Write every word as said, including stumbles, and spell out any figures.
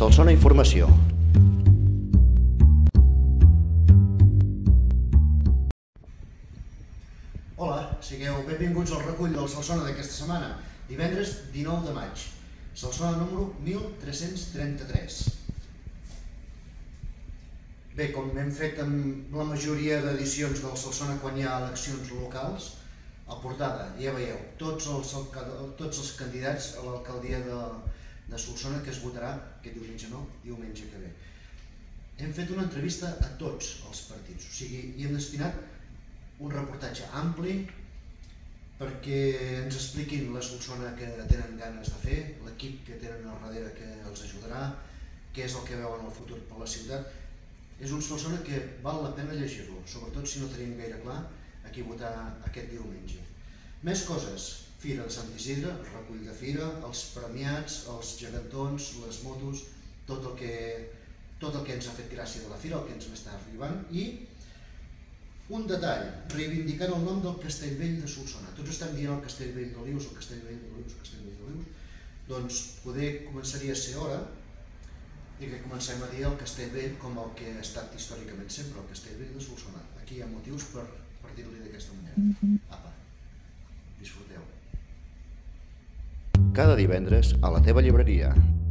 Solsona Informació. Hola, sigueu benvinguts al recull del Solsona d'aquesta setmana, divendres dinou de maig, Solsona número mil tres-cents trenta-tres. Bé, com hem fet amb la majoria d'edicions del Solsona quan hi ha eleccions locals, a portada, ja veieu, tots els, tots els candidats a l'alcaldia de, de Solsona que es votarà aquest diumenge, no, diumenge que ve. Hem fet una entrevista a tots els partits, o sigui, hi hem destinat un reportatge ampli perquè ens expliquin la Solsona que tenen ganes de fer, l'equip que tenen al darrere que els ajudarà, què és el que veuen al futur per la ciutat. És un Solsona que val la pena llegir-lo, sobretot si no tenim gaire clar a qui votar aquest diumenge. Més coses, Fira de Sant Isidre, el recull de Fira, els premiats, els gegantons, les motos, tot el que, tot el que ens ha fet gràcia de la Fira, el que ens està arribant, i un detall, reivindicant el nom del Castellvell de Solsona. Tots estem dient el Castellvell d'Olius, el Castellvell d'Olius, el Castellvell d'Olius. Doncs poder començaria a ser hora i que comencem a dir el Castellvell com el que ha estat històricament sempre, el Castellvell de Solsona. Aquí hi ha motius per, per dir-li d'aquesta manera. Apa, disfruteu. Cada divendres a la teva llibreria.